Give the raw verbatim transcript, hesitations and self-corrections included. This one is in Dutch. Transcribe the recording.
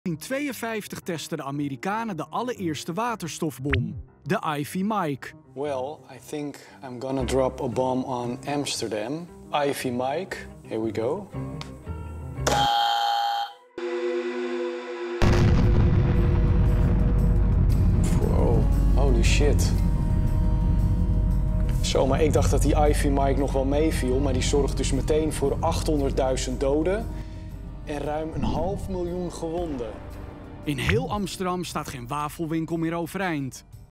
In negentien tweeënvijftig testten de Amerikanen de allereerste waterstofbom, de Ivy Mike. Well, I think I'm gonna drop a bomb on Amsterdam. Ivy Mike, here we go. Wow, holy shit. Zo, maar ik dacht dat die Ivy Mike nog wel meeviel, maar die zorgt dus meteen voor achthonderdduizend doden en ruim een half miljoen gewonden. In heel Amsterdam staat geen wafelwinkel meer overeind.